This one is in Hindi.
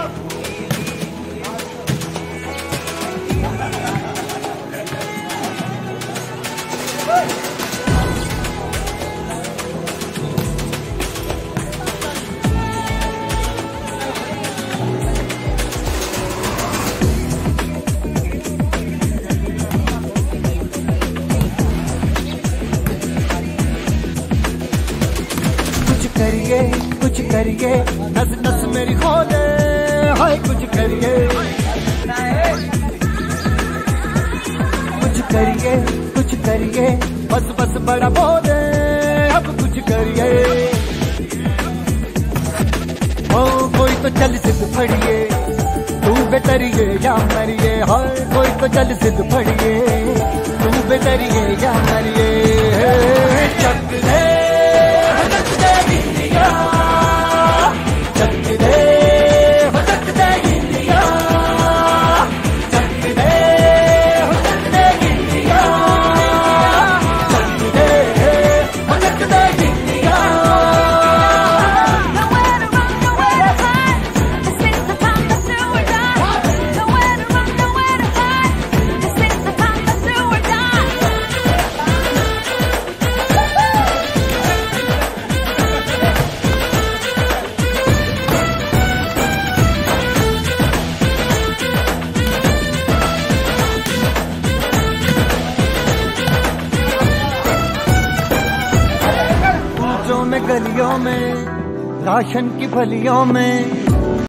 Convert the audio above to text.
कुछ करिए नस नस मेरी खोले, हाय कुछ करिए, कुछ करिए बस बस बड़ा बोले, अब कुछ करिए। ओ कोई तो चल सिद्ध फड़िए, तू बेतरिए या मरिए, हाय कोई तो चल सिद्ध फड़िए, तू बेतरिए या मरिए। चक दे गलियों में, राशन की फलियों में,